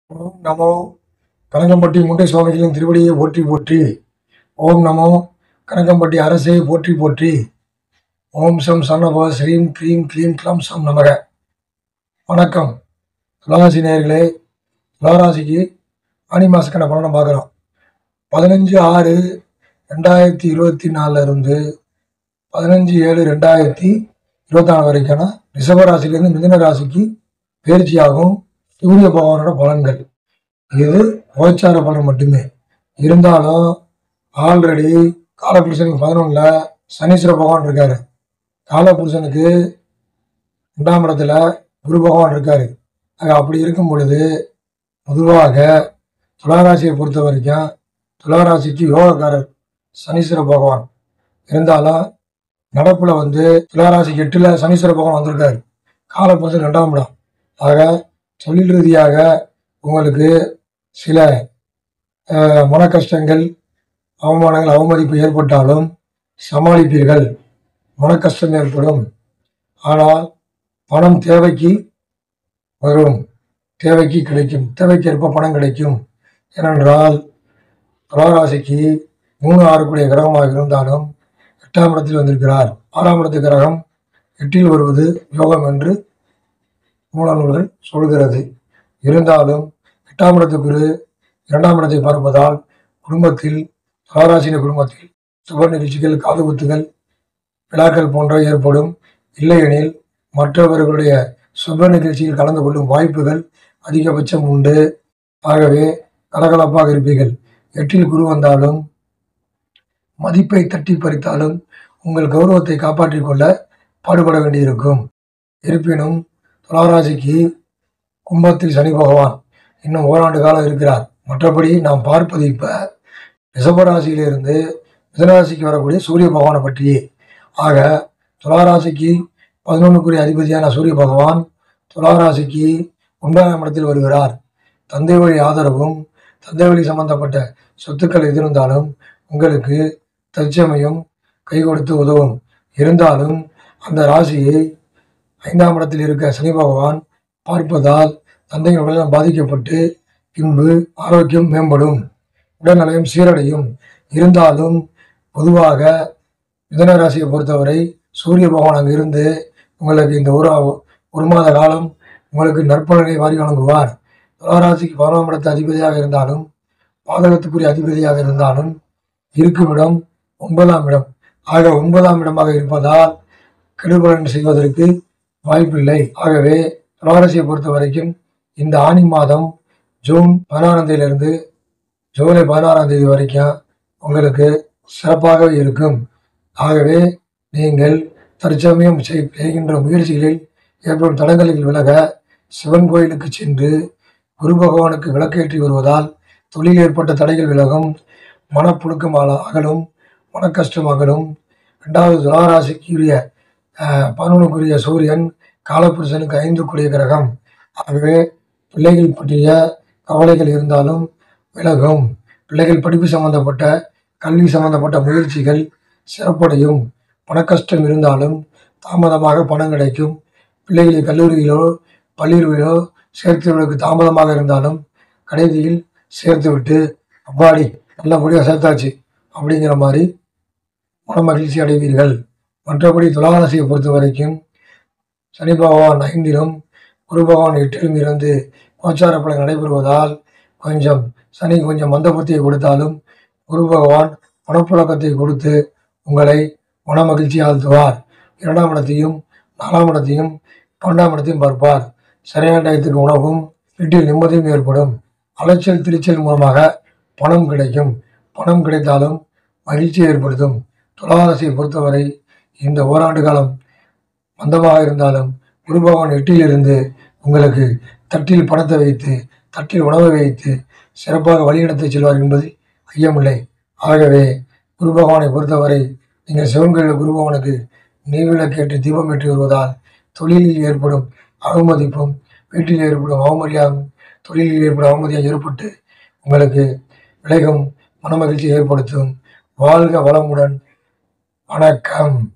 ஓம் நமோ கனகம்பட்டி முண்டை சுவாமிகளின் திருவடியை போற்றி போற்றி. ஓம் நமோ கனகம்பட்டி அரசை போற்றி போற்றி. ஓம் சம் சன்னப ஸ்ரீம் க்ரீம் க்ளீம் க்ளம் சம் நமக. வணக்கம் துளாராசி நேயர்களே. துளாராசிக்கு ஆனி மாதக்கான பலனை பார்க்குறோம். 15/6/2024 இருந்து 15/7/2024 வரைக்கான ரிஷபராசிலிருந்து மிதுன ராசிக்கு பயிற்சியாகும் சூரிய பகவானோட பலன்கள். இது கோச்சார பலன் மட்டுமே இருந்தாலும் ஆல்ரெடி காலபுருஷனுக்கு 11 சனீஸ்வர பகவான் இருக்காரு. காலபுருஷனுக்கு 2ஆம் இடத்துல குரு பகவான் இருக்காரு. அப்படி இருக்கும் பொழுது பொதுவாக துளாராசியை பொறுத்த வரைக்கும் துளாராசிக்கு யோகக்காரர் சனீஸ்வர பகவான் இருந்தாலும் நடப்புல துளாராசிக்கு 8ல் சனீஸ்வர பகவான் வந்திருக்காரு. காலபுருஷன் 2ஆம் இடம். ஆக தொழில் ரீதியாக உங்களுக்கு சில மன கஷ்டங்கள், அவமானங்கள், அவமதிப்பு ஏற்பட்டாலும் சமாளிப்பீர்கள். மன கஷ்டம் ஏற்படும். ஆனால் பணம் தேவைக்கு வரும், தேவைக்கு கிடைக்கும், தேவைக்கேற்ப பணம் கிடைக்கும். ஏனென்றால் துளாராசிக்கு 3-6 கூடிய கிரகமாக இருந்தாலும் 8ஆம் இடத்தில் வந்திருக்கிறார். 6ஆம் இடத்து கிரகம் 8ல் வருவது யோகம் என்று மூல நூல்கள் சொல்கிறது. இருந்தாலும் 8ஆம் இடத்துக்கு 2ஆம் இடத்தை பார்ப்பதால் குடும்பத்தில் துளாராசின குடும்பத்தில் சுப நிகழ்ச்சிகள், காதுகுத்துகள், விழாக்கள் போன்ற ஏற்படும். இல்லையெனில் மற்றவர்களுடைய சுப நிகழ்ச்சியில் கலந்து கொள்ளும் வாய்ப்புகள் அதிகபட்சம் உண்டு. ஆகவே கலகலப்பாக இருப்பீர்கள். 8ல் குரு வந்தாலும் மதிப்பை தட்டி பறித்தாலும் உங்கள் கௌரவத்தை காப்பாற்றிக் கொள்ள பாடுபட வேண்டியிருக்கும். இருப்பினும் துளாராசிக்கு கும்பத்தில் சனி பகவான் இன்னும் ஓராண்டு காலம் இருக்கிறார். மற்றபடி நாம் பார்ப்பது இப்ப ரிஷபராசியிலிருந்து மிதுனராசிக்கு வரக்கூடிய சூரிய பகவானை பற்றியே. ஆக துளாராசிக்கு 11க்குரிய அதிபதியான சூரிய பகவான் துளாராசிக்கு 9ஆம் இடத்தில் வருகிறார். தந்தை வழி ஆதரவும் தந்தை வழி சம்பந்தப்பட்ட சொத்துக்கள் எதிர்ந்தாலும் உங்களுக்கு தற்சமயம் கை கொடுத்து உதவும். இருந்தாலும் அந்த ராசியை 5ஆம் இடத்தில் இருக்க சனி பகவான் பார்ப்பதால் தந்தையின் உடல்நலம் பாதிக்கப்பட்டு பின்பு ஆரோக்கியம் மேம்படும், உடல்நலம் சீரடையும். இருந்தாலும் பொதுவாக மிதுன ராசியை பொறுத்தவரை சூரிய பகவான் அங்கு இருந்து உங்களுக்கு இந்த ஒரு மாத காலம் உங்களுக்கு நற்பலனை வாரி வழங்குவார். துளாராசிக்கு 11ஆம் இடத்து அதிபதியாக இருந்தாலும் பாதகத்துக்குரிய அதிபதியாக இருந்தாலும் இருக்கும் இடம் 9ஆம் இடம். ஆக 9ஆம் இடமாக இருப்பதால் கெடுபலன் செய்வதற்கு வாய்ப்பில்லை. ஆகவே துளாராசியை பொறுத்த வரைக்கும் இந்த ஆனி மாதம் ஜூன் 16ஆம் தேதியிலிருந்து ஜூலை 16ஆம் தேதி வரைக்கும் உங்களுக்கு சிறப்பாகவே இருக்கும். ஆகவே நீங்கள் தற்சமயம் செய்கின்ற முயற்சிகளில் ஏற்படும் தடங்களில் விலக சிவன் கோயிலுக்கு சென்று குரு பகவானுக்கு விளக்கேற்றி வருவதால் தொழில் ஏற்பட்ட தடைகள் விலகும், மனப்புழுக்கம் அகலும், மன கஷ்டம் அகலும். 2வது துளாராசிக்குரிய 11க்குரிய சூரியன் காலபுருஷனுக்கு 5க்குரிய கிரகம். ஆகவே பிள்ளைகள் பற்றிய கவலைகள் இருந்தாலும் விலகும். பிள்ளைகள் படிப்பு சம்பந்தப்பட்ட கல்வி சம்பந்தப்பட்ட முயற்சிகள் சிறப்படையும். பணக்கஷ்டம் இருந்தாலும் தாமதமாக பணம் கிடைக்கும். பிள்ளைகளை கல்லூரியிலோ பள்ளியிலோ சேர்த்துவதற்கு தாமதமாக இருந்தாலும் கடைசியில் சேர்த்துவிட்டு அப்பாடி நல்லபடியாக சேர்த்தாச்சு அப்படிங்கிற மாதிரி மன மகிழ்ச்சி அடைவீர்கள். மற்றபடி துளாராசியை பொறுத்த வரைக்கும் சனி பகவான் 5லும் குரு பகவான் 8லும் இருந்து கோச்சார பலன் நடைபெறுவதால் சனி கொஞ்சம் மந்தபுத்தியை கொடுத்தாலும் குரு பகவான் பணப்புழக்கத்தை கொடுத்து உங்களை மன மகிழ்ச்சி ஆழ்த்துவார். 2ஆம் இடத்தையும் 4ஆம் இடத்தையும் 12ஆம் இடத்தையும் பார்ப்பார். சரியான டயத்துக்கு உணவும் வீட்டில் நிம்மதியும் ஏற்படும். அலைச்சல் திருச்சல் மூலமாக பணம் கிடைக்கும். பணம் கிடைத்தாலும் மகிழ்ச்சி ஏற்படுத்தும். துளாராசியை பொறுத்தவரை இந்த ஓராண்டு காலம் மந்தமாக இருந்தாலும் குரு பகவான் 8ல் இருந்து உங்களுக்கு தட்டில் பணத்தை வைத்து தட்டில் உணவை வைத்து சிறப்பாக வழிநடத்தி செல்வார் என்பது ஐயமில்லை. ஆகவே குரு பகவானை பொறுத்தவரை நீங்கள் சிவன் கோயிலில் குரு பகவானுக்கு நெய்விளக்கேற்றி தீபம் ஏற்றி வருவதால் தொழிலில் ஏற்படும் அவமதிப்பும் வீட்டில் ஏற்படும் அவமரியாதையும் தொழிலில் ஏற்படும் அவமதியம் ஏற்பட்டு உங்களுக்கு விலகும், மன மகிழ்ச்சி ஏற்படுத்தும். வாழ்க வளமுடன். வணக்கம்.